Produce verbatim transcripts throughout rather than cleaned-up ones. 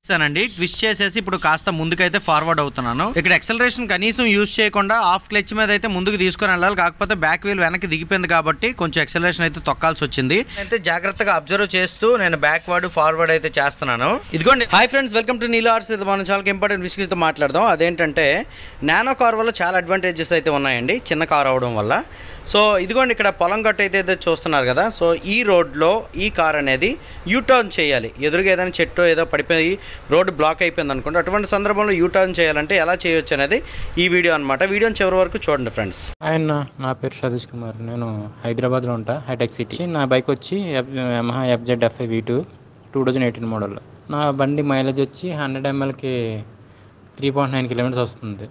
అండి ట్విస్ట్ చేసేసి ఇప్పుడు కాస్త ముందుకైతే ఫార్వర్డ్ అవుతున్నాను. ఇక్కడ యాక్సలరేషన్ కనీసం యూజ్ చేయకుండా హాఫ్ క్లచ్ మీద అయితే ముందుకు తీసుకొని వెళ్ళాలి. కాకపోతే బ్యాక్ వీల్ వెనక్కి దిగిపోయింది కాబట్టి కొంచెం యాక్సలరేషన్ అయితే తొక్కాల్సి వచ్చింది. అయితే జాగ్రత్తగా అబ్జర్వ్ చేస్తూ నేను బ్యాక్వర్డ్ ఫార్వర్డ్ అయితే చేస్తున్నాను. ఇదిగోండి. Hi friends, welcome to Neelu arts. ఇది మనం చాలా ఇంపార్టెంట్ విషయంతో మాట్లాడదాం. అదేంటంటే నానో కార్ వల్ల చాలా అడ్వాంటేజెస్ అయితే ఉన్నాయండి చిన్న కార్ అవడం వల్ల. సో ఇదిగోండి, ఇక్కడ పొలం గట్టు అయితే అయితే చూస్తున్నారు కదా. సో ఈ రోడ్లో ఈ కార్ అనేది యూటర్న్ చేయాలి. ఎదురుగా ఏదైనా చెట్టు ఏదో పడిపోయి రోడ్డు బ్లాక్ అయిపోయింది అనుకోండి. అటువంటి సందర్భంలో యూటర్న్ చేయాలంటే ఎలా చేయొచ్చు అనేది ఈ వీడియో అనమాట. వీడియోని చివరి వరకు చూడండి ఫ్రెండ్స్. ఆయన నా పేరు సతీష్ కుమార్. నేను హైదరాబాద్లో ఉంటా, హైటెక్ సిటీ. నా బైక్ వచ్చి Yamaha FZ FI V two two thousand eighteen model. నా బండి మైలేజ్ వచ్చి హండ్రెడ్ ఎంఎల్కి త్రీ పాయింట్ నైన్ కిలోమీటర్స్ వస్తుంది.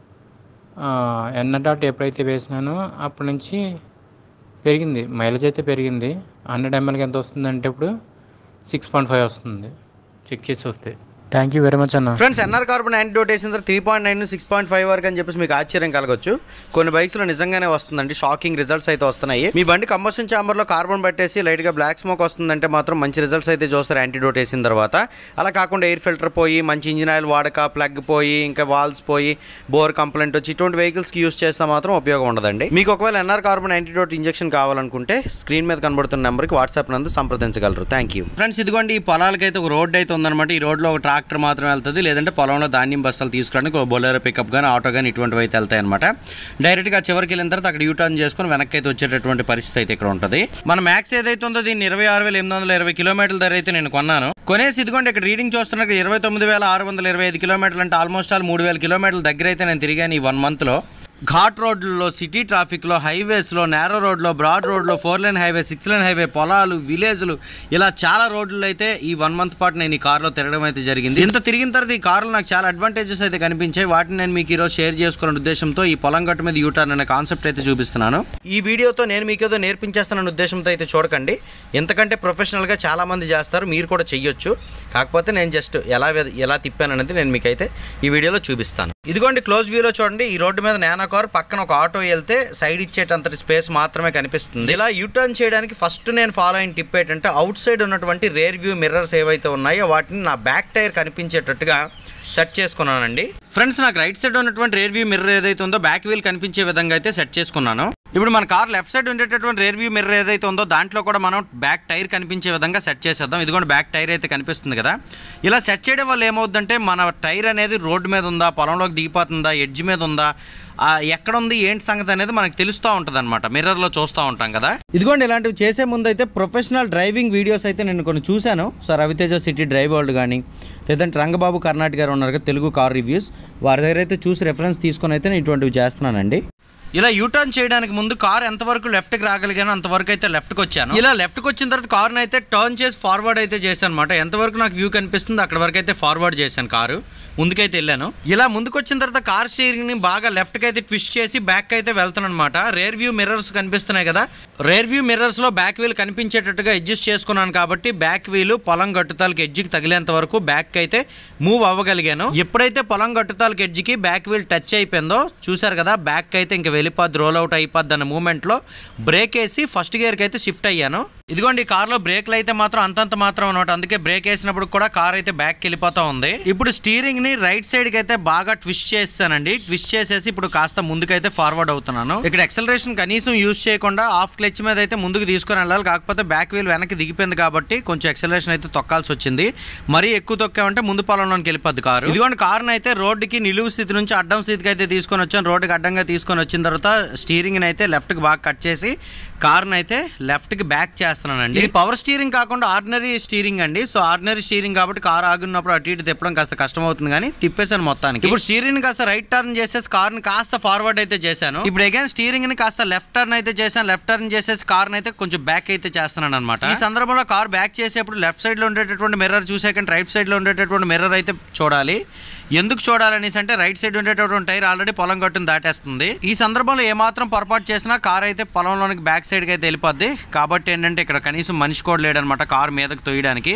ఎన్న డాట్ ఎప్పుడైతే వేసినానో అప్పటి నుంచి పెరిగింది, మైలేజ్ అయితే పెరిగింది. హండ్రెడ్ ఎంఎల్కి ఎంత వస్తుందంటే ఇప్పుడు సిక్స్ పాయింట్ ఫైవ్ వస్తుంది. చెక్ చేసి వస్తే థ్యాంక్ యూ వెరీ మచ్ అన్న. ఫ్రెండ్స్, ఎన్ఆర్ కార్బన్ యాంటీడోట్ వేసిన తర్వాత three point nine six point five వరకు అని చెప్పేసి మీకు ఆశ్చర్యం కలగొచ్చు. కొన్ని బైక్స్లో నిజంగానే వస్తుందండి, షాకింగ్ రిజల్ట్స్ అయితే వస్తున్నాయి. మీ బండి కంబషన్ ఛాంబర్లో కార్బన్ పట్టేసి లైట్గా బ్లాక్ స్మోక్ వస్తుందంటే మాత్రం మంచి రిజల్ట్స్ అయితే చూస్తారు యాంటీడోట్ వేసిన తర్వాత. అలా కాకుండా ఎయిర్ ఫిల్టర్ పోయి, మంచి ఇంజిన్ ఆయిల్ వాడక, ప్లగ్ పోయి, ఇంకా వాల్స్ పోయి, బోర్ కంప్లైంట్ వచ్చి ఇటువంటి వెహికల్స్కి యూస్ చేస్తే మాత్రం ఉపయోగం ఉండదండి. మీకు ఒకవేళ ఎన్ఆర్ కార్బన్ యాంటీడోట్ ఇంజెక్షన్ కావాలనుకుంటే స్క్రీన్ మీద కనబడుతున్న నెంబర్కి వాట్సాప్ నందు సంప్రదించగలరు. Thank you. ఫ్రెండ్స్, ఇదిగోండి, ఈ పొలాలకైతే ఒక రోడ్ అయితే ఉందన్నమాట. ఈ రోడ్లో ఒక ట్రాక్టర్ మాత్రం వెళ్తుంది, లేదంటే పొలంలో ధాన్యం బస్తాలు తీసుకోవడానికి ఒక బొలెరో పికప్ కానీ ఆటో కానీ ఇటువంటివి అయితే వెళ్తాయి అనమాట. డైరెక్ట్గా చివరికి వెళ్ళిన తర్వాత అక్కడ యూటర్న్ చేసుకుని వెనక్కి అయితే వచ్చేటటువంటి పరిస్థితి అయితే ఇక్కడ ఉంటుంది. మన మ్యాక్స్ ఏదైతే ఉందో దీన్ని ఇరవై ఆరు వేల ఎనిమిది వందల ఇరవై కిలోమీటర్ల ధర అయితే నేను కొన్నాను. కొనేసి ఇదిగోండి ఇక్కడ రీడింగ్ చూస్తున్నా ఇరవై తొమ్మిది వేల ఆరు వందల ఇరవై ఐదు కిలోమీటర్లు అంటే ఆల్మోస్ట్ ఆల్ మూడు వేల కిలోమీటర్ల దగ్గర అయితే నేను తిరిగాను ఈ వన్ మంత్లో. ఘాట్ రోడ్లలో, సిటీ ట్రాఫిక్లో, హైవేస్లో, నేరో రోడ్లో, బ్రాడ్ రోడ్లో, four lane highway, six lane highway, పొలాలు, విలేజ్లు, ఇలా చాలా రోడ్లు అయితే ఈ వన్ మంత్ పాటు నేను ఈ కార్లో తిరగడం అయితే జరిగింది. ఇంత తిరిగిన తర్వాత ఈ కార్లో నాకు చాలా అడ్వాంటేజెస్ అయితే కనిపించాయి. వాటిని నేను మీకు ఈరోజు షేర్ చేసుకోవాలనే ఉద్దేశంతో ఈ పొలం గట్టు మీద యూటర్న్ అనే కాన్సెప్ట్ అయితే చూపిస్తున్నాను. ఈ వీడియోతో నేను మీకు ఏదో నేర్పించేస్తానన్న ఉద్దేశంతో అయితే చూడకండి. ఎంతకంటే ప్రొఫెషనల్గా చాలామంది చేస్తారు, మీరు కూడా చెయ్యొచ్చు. కాకపోతే నేను జస్ట్ ఎలా ఎలా తిప్పాననేది నేను మీకైతే ఈ వీడియోలో చూపిస్తాను. ఇదిగోండి, క్లోజ్ వ్యూలో చూడండి. ఈ రోడ్డు మీద నానో కార్ పక్కన ఒక ఆటో వెళ్తే సైడ్ ఇచ్చేటంత స్పేస్ మాత్రమే కనిపిస్తుంది. ఇలా యూటర్న్ చేయడానికి ఫస్ట్ నేను ఫాలో అయిన టిప్ ఏంటంటే అవుట్ సైడ్ ఉన్నటువంటి రేర్ వ్యూ మిర్రర్స్ ఏవైతే ఉన్నాయో వాటిని నా బ్యాక్ టైర్ కనిపించేటట్టుగా సెట్ చేసుకున్నానండి. ఫ్రెండ్స్, నాకు రైట్ సైడ్ ఉన్నటువంటి రేర్ వ్యూ మిర్రర్ ఏదైతే ఉందో బ్యాక్ వీల్ కనిపించే విధంగా అయితే సెట్ చేసుకున్నాను. ఇప్పుడు మన కార్ లెఫ్ట్ సైడ్ ఉండేటటువంటి రేర్ వ్యూ మిర్రర్ ఏదైతే ఉందో దాంట్లో కూడా మనం బ్యాక్ టైర్ కనిపించే విధంగా సెట్ చేసేద్దాం. ఇదిగోండి, బ్యాక్ టైర్ అయితే కనిపిస్తుంది కదా. ఇలా సెట్ చేయడం వల్ల ఏమవుతుందంటే మన టైర్ అనేది రోడ్డు మీద ఉందా, పొలంలోకి దిగిపోతుందా, ఎడ్జ్ మీద ఉందా, ఎక్కడ ఉంది ఏంటి సంగతి అనేది మనకు తెలుస్తూ ఉంటుంది అనమాట. మిర్రర్లో చూస్తూ ఉంటాం కదా. ఇదిగోండి, ఇలాంటివి చేసే ముందు అయితే ప్రొఫెషనల్ డ్రైవింగ్ వీడియోస్ అయితే నేను కొన్ని చూశాను. So Raviteja city drive world కానీ, లేదంటే రంగబాబు కర్ణాటక గారు ఉన్నారు కదా తెలుగు కార్ రివ్యూస్, వారి దగ్గర అయితే చూసి రెఫరెన్స్ తీసుకొని అయితే నేను ఇటువంటివి చేస్తున్నానండి. ఇలా యూటర్న్ చేయడానికి ముందు కార్ ఎంతవరకు లెఫ్ట్కి రాగలిగానో అంతవరకు అయితే లెఫ్ట్కి వచ్చాను. ఇలా లెఫ్ట్కి వచ్చిన తర్వాత కార్ని అయితే టర్న్ చేసి ఫార్వర్డ్ అయితే చేశాను అనమాట. ఎంతవరకు నాకు వ్యూ కనిపిస్తుంది అక్కడ వరకు అయితే ఫార్వర్డ్ చేశాను, కారు ముందుకైతే వెళ్ళాను. ఇలా ముందుకు వచ్చిన తర్వాత కార్ స్టీరింగ్ ని బాగా లెఫ్ట్కి అయితే ట్విస్ట్ చేసి బ్యాక్ అయితే వెళ్తాను అనమాట. రేర్ వ్యూ మిర్రర్స్ కనిపిస్తున్నాయి కదా, రేర్ వ్యూ మిర్రర్స్ లో బ్యాక్ వీల్ కనిపించేటట్టుగా అడ్జస్ట్ చేసుకున్నాను కాబట్టి బ్యాక్ వీల్ పొలం గట్టుతాలకి ఎడ్జికి తగిలేంత వరకు బ్యాక్ అయితే మూవ్ అవ్వగలిగాను. ఎప్పుడైతే పొలం గట్టుతాలకి ఎడ్జికి బ్యాక్ వీల్ టచ్ అయిపోయిందో చూసారు కదా, బ్యాక్ అయితే ఇంకా వెళ్ళిపోద్ది, రోల్ అవుట్ అయిపోద్ది అన్న మూమెంట్ లో బ్రేక్ వేసి ఫస్ట్ గేర్ కి అయితే షిఫ్ట్ అయ్యాను. ఇదిగోండి, కార్ లో బ్రేక్లు అయితే మాత్రం అంతంత మాత్రం అనమాట. అందుకే బ్రేక్ వేసినప్పుడు కూడా కార్ అయితే బ్యాక్ వెళ్ళిపోతా ఉంది. ఇప్పుడు స్టీరింగ్ ని రైట్ సైడ్ కి అయితే బాగా ట్విస్ట్ చేస్తానండి. ట్విస్ట్ చేసేసి ఇప్పుడు కాస్త ముందుకైతే ఫార్వర్డ్ అవుతున్నాను. ఇక్కడ యాక్సలరేషన్ కనీసం యూజ్ చేయకుండా హాఫ్ క్లచ్ మీద అయితే ముందుకు తీసుకొని వెళ్ళాలి. కాకపోతే బ్యాక్ వీల్ వెనక్కి దిగిపోయింది కాబట్టి కొంచెం యాక్సలరేషన్ అయితే తొక్కాల్సి వచ్చింది. మరీ ఎక్కువ తొక్కామంటే ముందు పొలంలోకి వెళ్ళిపోద్ది కారు. ఇదిగోండి, కారుని అయితే రోడ్డుకి నిలువు స్థితి నుంచి అడ్డం స్థితికి అయితే తీసుకొని వచ్చాను. రోడ్డుకి అడ్డంగా తీసుకొని వచ్చిన తర్వాత స్టీరింగ్ ని అయితే లెఫ్ట్ కి బాగా కట్ చేసి కార్ని అయితే లెఫ్ట్ కి బ్యాక్ చేస్తున్నానండి. ఇది పవర్ స్టీరింగ్ కాకుండా ఆర్డినరీ స్టీరింగ్ అండి. సో ఆర్డినరీ స్టీరింగ్ కాబట్టి కార్ ఆగున్నప్పుడు అటు ఇటు తిప్పడం కాస్త కష్టం అవుతుంది, కానీ తిప్పేశాను మొత్తానికి. ఇప్పుడు స్టీరింగ్ కాస్త రైట్ టర్న్ చేసేసి కార్ ని కాస్త ఫార్వర్డ్ అయితే చేశాను. ఇప్పుడు అగైన్ స్టీరింగ్ ని కాస్త లెఫ్ట్ టర్న్ అయితే చేశాను. లెఫ్ట్ టర్న్ చేసేసి కార్ ని అయితే కొంచెం బ్యాక్ అయితే చేస్తున్నాను అనమాట. ఈ సందర్భంలో కార్ బ్యాక్ చేసేప్పుడు లెఫ్ట్ సైడ్ లో ఉండేటటువంటి మిర్రర్ చూసే కంటే రైట్ సైడ్ లో ఉండేటటువంటి మిర్రర్ అయితే చూడాలి. ఎందుకు చూడాలనేసి అంటే రైట్ సైడ్ ఉండేటటువంటి టైర్ ఆల్రెడీ పొలం గట్టును దాటేస్తుంది. ఈ సందర్భంలో ఏమాత్రం పొరపాటు చేసినా కార్ అయితే పొలంలోనికి బ్యాక్ సైడ్ కి అయితే వెళ్ళిపోద్ది. కాబట్టి ఏంటంటే ఇక్కడ కనీసం మనిషి కూడా లేడనమాట కార్ మీదకి తోయడానికి.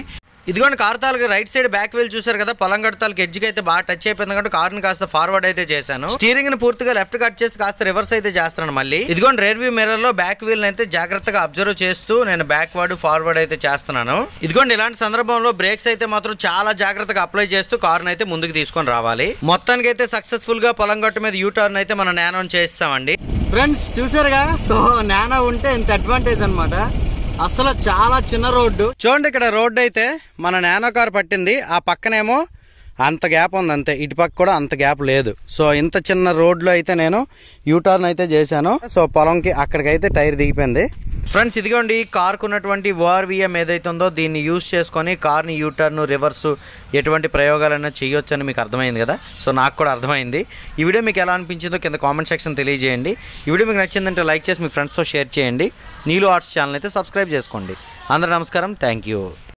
ఇదిగోండి కార్ తాలూకు రైట్ సైడ్ బ్యాక్ వీల్ చూసారు కదా, పొలం గట్టు తాలూకు ఎడ్జ్కి అయితే బాగా టచ్ అయిపోయింది కాబట్టి కార్ని కాస్త ఫార్వర్డ్ అయితే చేశాను. స్టీరింగ్ ని పూర్తిగా లెఫ్ట్ కట్ చేసి కాస్త రివర్స్ అయితే చేస్తున్నాను మళ్ళీ. ఇదిగోండి రేర్ వ్యూ మిర్రర్ లో బ్యాక్ వీల్ అయితే జాగ్రత్తగా అబ్జర్వ్ చేస్తూ నేను బ్యాక్వర్డ్ ఫార్వర్డ్ అయితే చేస్తున్నాను. ఇదిగోండి ఇలాంటి సందర్భంలో బ్రేక్స్ అయితే మాత్రం చాలా జాగ్రత్తగా అప్లై చేస్తూ కార్ని అయితే ముందుకు తీసుకొని రావాలి. మొత్తానికి అయితే సక్సెస్ఫుల్ గా పొలం గట్టు మీద యూ టర్న్ అయితే మనం నానో చేస్తామండి. ఫ్రెండ్స్ చూసారుగా, సో నానో ఉంటే ఇంత అడ్వాంటేజ్ అనమాట. అసలు చాలా చిన్న రోడ్డు చూడండి, ఇక్కడ రోడ్డు అయితే మన నానో కార్ పట్టింది, ఆ పక్కనేమో అంత గ్యాప్ ఉంది అంతే, ఇటు పక్క కూడా అంత గ్యాప్ లేదు. సో ఇంత చిన్న రోడ్లో అయితే నేను యూటర్న్ అయితే చేశాను. సో పొలంకి అక్కడికైతే టైర్ దిగిపోయింది. ఫ్రెండ్స్ ఇదిగోండి కార్కు ఉన్నటువంటి ఓఆర్వీఎం ఏదైతే ఉందో దీన్ని యూజ్ చేసుకొని కార్ని యూటర్న్ రివర్స్ ఎటువంటి ప్రయోగాలైనా చేయొచ్చు అని మీకు అర్థమైంది కదా. సో నాకు కూడా అర్థమైంది. ఈ వీడియో మీకు ఎలా అనిపించిందో కింద కామెంట్ సెక్షన్ తెలియజేయండి. ఈ వీడియో మీకు నచ్చిందంటే లైక్ చేసి మీ ఫ్రెండ్స్తో షేర్ చేయండి. నీలు ఆర్ట్స్ ఛానల్ అయితే సబ్స్క్రైబ్ చేసుకోండి. అందరూ నమస్కారం, థ్యాంక్ యూ.